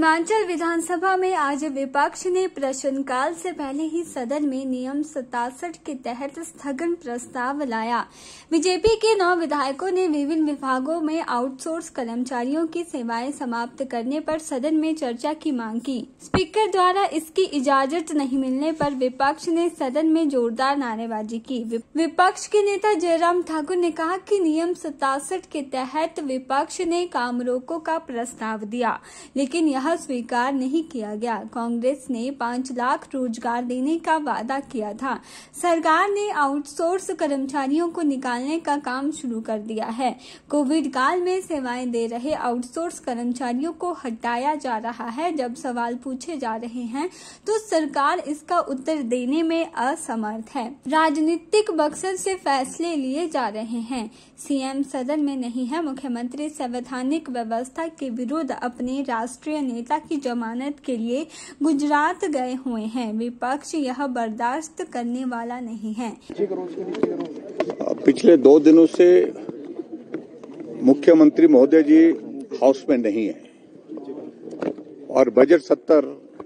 सीमांचल विधानसभा में आज विपक्ष ने प्रश्नकाल से पहले ही सदन में नियम 67 के तहत स्थगन प्रस्ताव लाया। बीजेपी के 9 विधायकों ने विभिन्न विभागों में आउटसोर्स कर्मचारियों की सेवाएं समाप्त करने पर सदन में चर्चा की मांग की। स्पीकर द्वारा इसकी इजाजत नहीं मिलने पर विपक्ष ने सदन में जोरदार नारेबाजी की। विपक्ष के नेता जयराम ठाकुर ने कहा कि नियम 67 के तहत विपक्ष ने काम रोको का प्रस्ताव दिया, लेकिन यह स्वीकार नहीं किया गया। कांग्रेस ने 5 लाख रोजगार देने का वादा किया था। सरकार ने आउटसोर्स कर्मचारियों को निकालने का काम शुरू कर दिया है। कोविड काल में सेवाएं दे रहे आउटसोर्स कर्मचारियों को हटाया जा रहा है। जब सवाल पूछे जा रहे हैं तो सरकार इसका उत्तर देने में असमर्थ है। राजनीतिक मकसद से फैसले लिए जा रहे हैं। सीएम सदन में नहीं है। मुख्यमंत्री संवैधानिक व्यवस्था के विरुद्ध अपने राष्ट्रीय नेता की जमानत के लिए गुजरात गए हुए हैं। विपक्ष यह बर्दाश्त करने वाला नहीं है। पिछले 2 दिनों से मुख्यमंत्री महोदय जी हाउस में नहीं है और बजट सत्र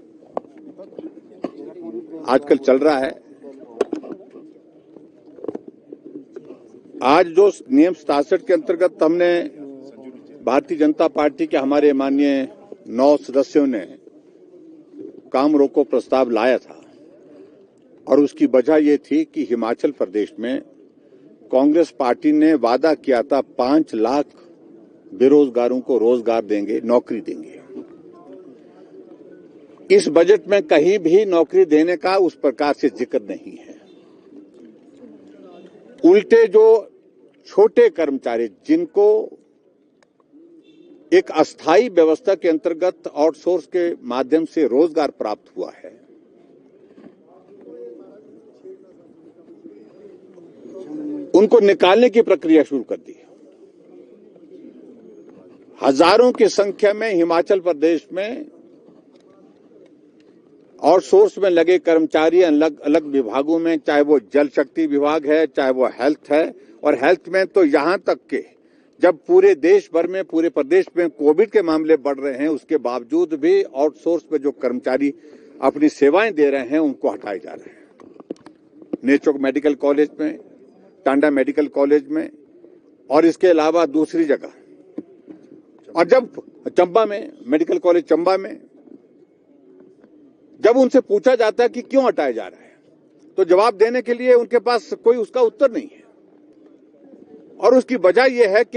आजकल चल रहा है। आज जो नियम 67 के अंतर्गत हमने भारतीय जनता पार्टी के हमारे माननीय 9 सदस्यों ने काम रोको प्रस्ताव लाया था और उसकी वजह ये थी कि हिमाचल प्रदेश में कांग्रेस पार्टी ने वादा किया था 5 लाख बेरोजगारों को रोजगार देंगे, नौकरी देंगे। इस बजट में कहीं भी नौकरी देने का उस प्रकार से जिक्र नहीं है। उल्टे जो छोटे कर्मचारी जिनको एक अस्थायी व्यवस्था के अंतर्गत आउटसोर्स के माध्यम से रोजगार प्राप्त हुआ है, उनको निकालने की प्रक्रिया शुरू कर दी। हजारों की संख्या में हिमाचल प्रदेश में आउटसोर्स में लगे कर्मचारी अलग अलग विभागों में, चाहे वो जल शक्ति विभाग है, चाहे वो हेल्थ है, और हेल्थ में तो यहां तक के जब पूरे देश भर में, पूरे प्रदेश में कोविड के मामले बढ़ रहे हैं, उसके बावजूद भी आउटसोर्स में जो कर्मचारी अपनी सेवाएं दे रहे हैं उनको हटाए जा रहे हैं। नेचोक मेडिकल कॉलेज में, टांडा मेडिकल कॉलेज में और इसके अलावा दूसरी जगह, और जब चंबा में, मेडिकल कॉलेज चंबा में, जब उनसे पूछा जाता है कि क्यों हटाया जा रहा है तो जवाब देने के लिए उनके पास कोई उसका उत्तर नहीं है। और उसकी वजह यह है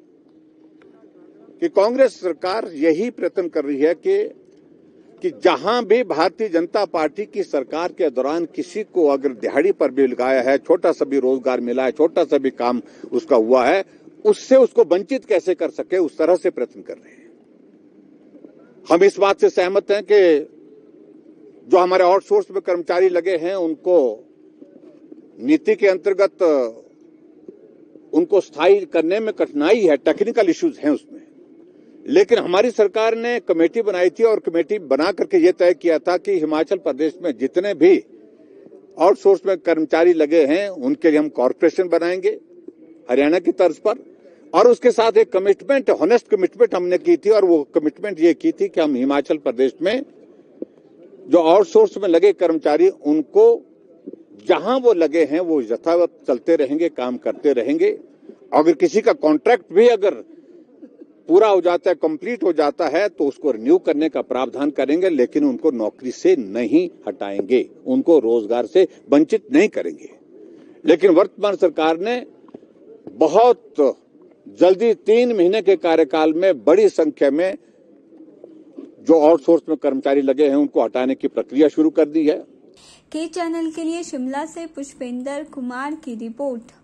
कि कांग्रेस सरकार यही प्रयत्न कर रही है कि जहां भी भारतीय जनता पार्टी की सरकार के दौरान किसी को अगर दिहाड़ी पर भी लगाया है, छोटा सा भी रोजगार मिला है, छोटा सा भी काम उसका हुआ है, उससे उसको वंचित कैसे कर सके, उस तरह से प्रयत्न कर रहे हैं। हम इस बात से सहमत हैं कि जो हमारे आउटसोर्स में कर्मचारी लगे हैं उनको नीति के अंतर्गत उनको स्थायी करने में कठिनाई है, टेक्निकल इश्यूज हैं उसमें, लेकिन हमारी सरकार ने कमेटी बनाई थी और कमेटी बना करके ये तय किया था कि हिमाचल प्रदेश में जितने भी आउटसोर्स में कर्मचारी लगे हैं उनके लिए हम कॉर्पोरेशन बनाएंगे हरियाणा की तर्ज पर, और उसके साथ एक कमिटमेंट, ऑनेस्ट कमिटमेंट हमने की थी, और वो कमिटमेंट ये की थी कि हम हिमाचल प्रदेश में जो आउटसोर्स में लगे कर्मचारी उनको जहां वो लगे हैं वो यथावत चलते रहेंगे, काम करते रहेंगे। अगर किसी का कॉन्ट्रैक्ट भी अगर पूरा हो जाता है, कंप्लीट हो जाता है, तो उसको रिन्यू करने का प्रावधान करेंगे, लेकिन उनको नौकरी से नहीं हटाएंगे, उनको रोजगार से वंचित नहीं करेंगे। लेकिन वर्तमान सरकार ने बहुत जल्दी 3 महीने के कार्यकाल में बड़ी संख्या में जो आउटसोर्स में कर्मचारी लगे हैं उनको हटाने की प्रक्रिया शुरू कर दी है। के चैनल के लिए शिमला से पुष्पेंद्र कुमार की रिपोर्ट।